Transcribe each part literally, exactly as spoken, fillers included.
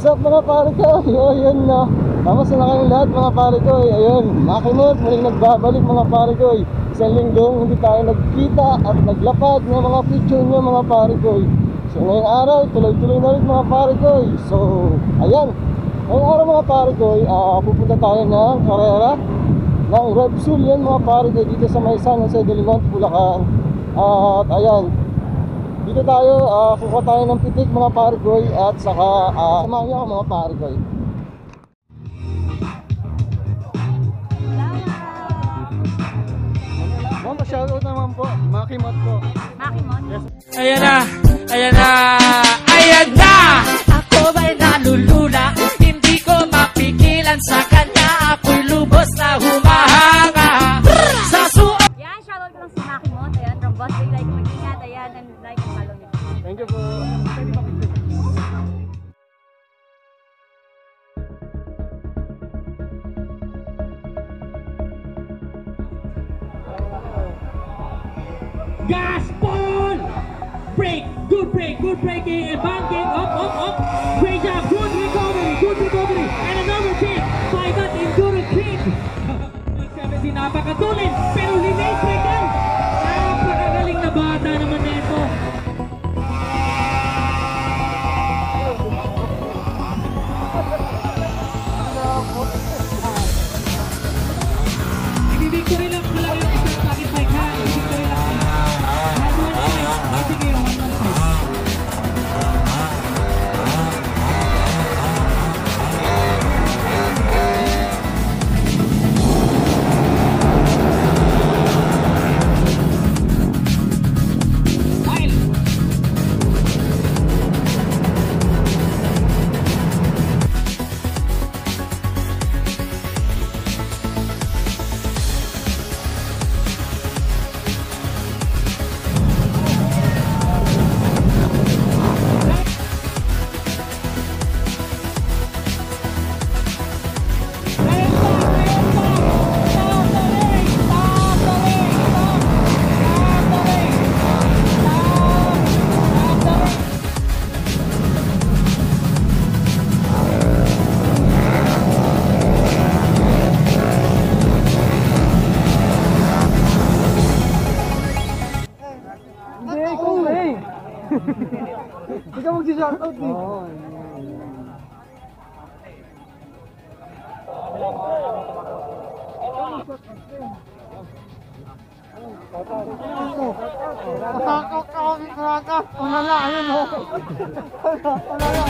What's up mga pare ko? Ayun na. Kamusta na kayong lahat mga pare ko? Ayun, Makimot muling nagbabalik mga pare ko. Isang linggong hindi tayo nagkita at naglapad ng mga picture nyo mga pare ko. So ngayong araw, tuloy-tuloy na rin mga pare ko. So, ayan. Ngayong araw mga pare ko, uh, pupunta tayo ng karera ng Repsul yan mga pare ko dito sa may San Jose del Monte, Bulacan. Uh, at ayan, dito tayo, uh, kukuha tayo ng pitik mga pare ko. At saka, uh, samahan niyo ako mga pare ko. Ma'am, pa-shoutout naman po, Makimot po. Makimot? Yes. Ayan na, ayan na, ayan na! Ako ba'y nalulula? Hindi ko mapigilan sa kanya. Ako'y lubos na humahanga sa suot. Yan, shoutout ko lang si Makimot. Ayan, from Boss Day, like mag-ingat. Ayan, and like and follow niyo. Thank you po. Pwede ba picture? Gaspol! Break! Good break! Good breaking and banking! Up! Up! Up! Great job! Good recovery! Good recovery! And another kick by that endurance kick! seventeen, napakatulin! Pero linate break yan! Napakagaling na bata naman nito! Victory lang pala yung isang packet bike ha! Victory lang pala! Sige, one one five. Ikaw mag-shoutout eh. Takot ako ni Krakas. Unala, ayun o. Unala.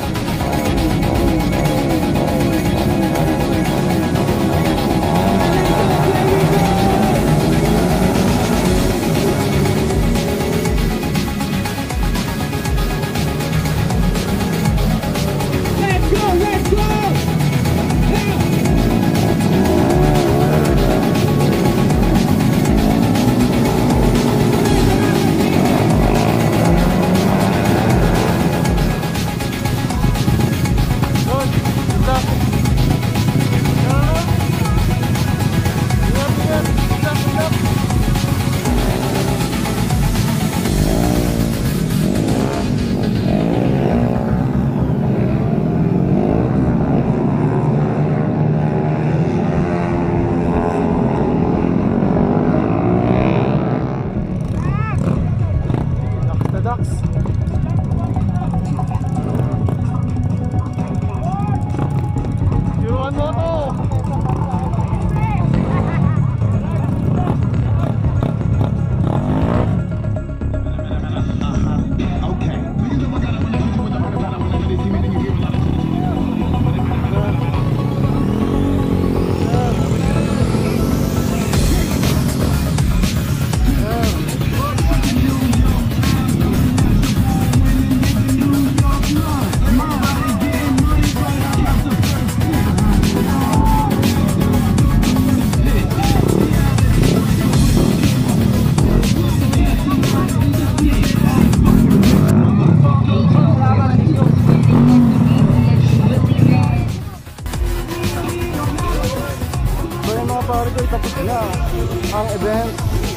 tapos na ang event.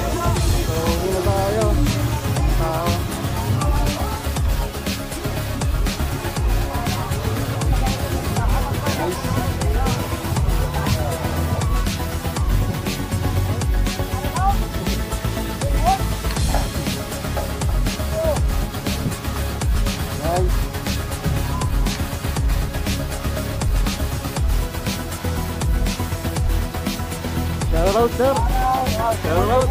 So, yun na tayo. Uh, Shoutout, sir. Shoutout.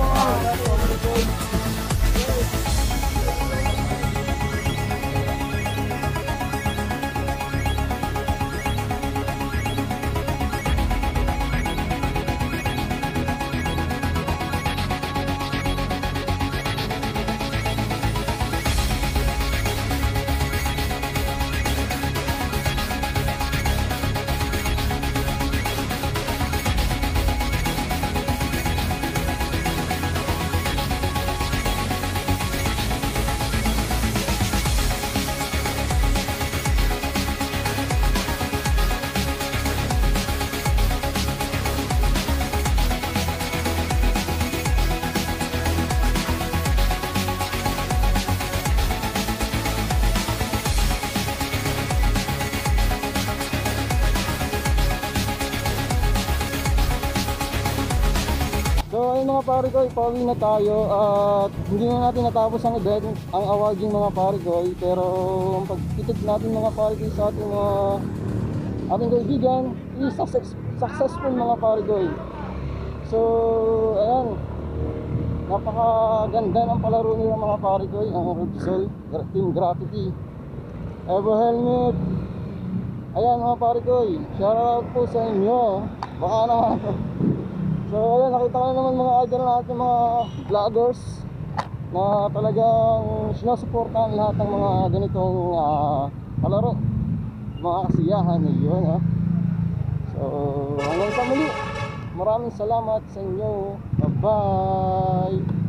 So ayun mga pare ko, pauwi na tayo at hindi na natin natapos ang event, ang awarding mga pare ko, pero ang pagtitig natin mga pare ko sa ating mga ating kaibigan is success, successful mga pare ko. So ayan, napakaganda ng palaro nila mga pare ko, ang Repsol Team Graffiti, Evo Helmet. Ayan mga pare ko, shoutout po sa inyo. Baka naman. So ayun, nakita ko na naman mga idol natin, mga vloggers na talagang sinusuportahan lahat ng mga ganitong uh, palaro, mga kasiyahan na yun, ha? So hanggang sa muli, maraming salamat sa inyo. Bye bye.